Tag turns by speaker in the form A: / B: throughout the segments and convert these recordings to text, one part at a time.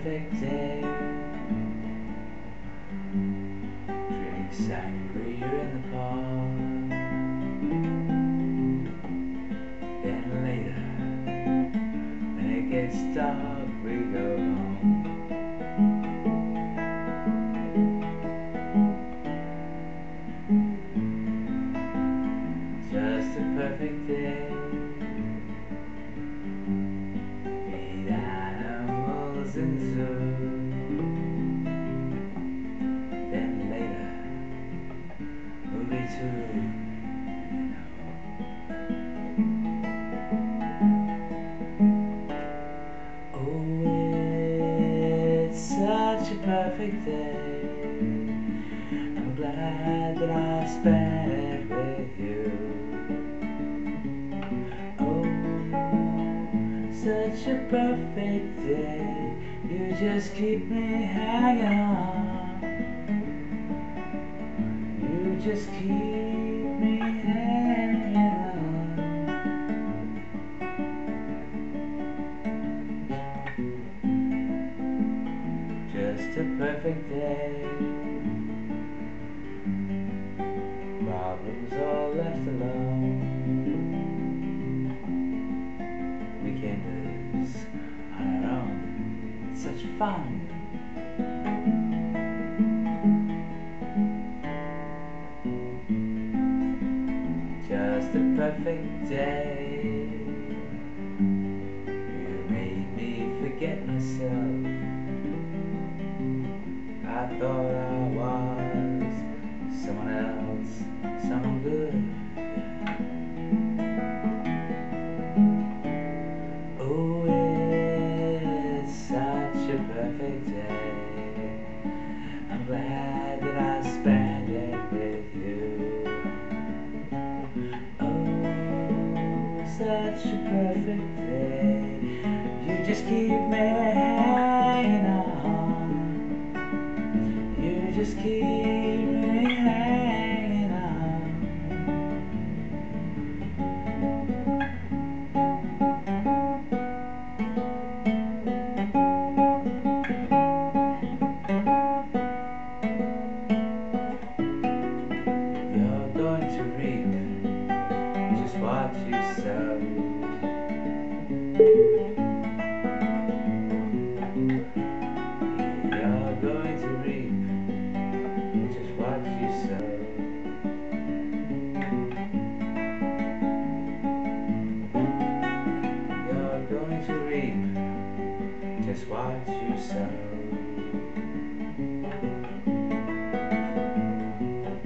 A: perfect day. Drink sangria in the park. Then later, when it gets dark, we go home. Just a perfect day. Meet animals in zoo. Then later, movie too, you know. Oh, it's such a perfect day. I'm glad that I spent it with you. Oh, such a perfect day. You just keep me hanging on. You just keep me hanging on. Just a perfect day. Problems all left alone. Weekenders on our own. It's such fun. Just a perfect day. You made me forget myself. I thought I was someone else, someone good. Oh, it's such a perfect day. I'm glad that I spent it with you. Such a perfect day. You just keep me hanging on. You just keep me hanging on. You're going to reap just what you sow. You're going to reap just what you sow. You're going to reap just what you sow.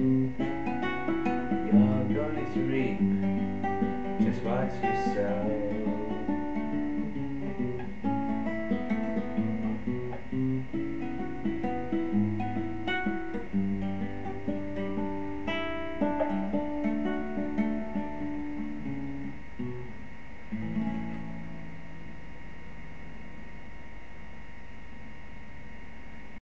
A: You're going to reap just what you sow.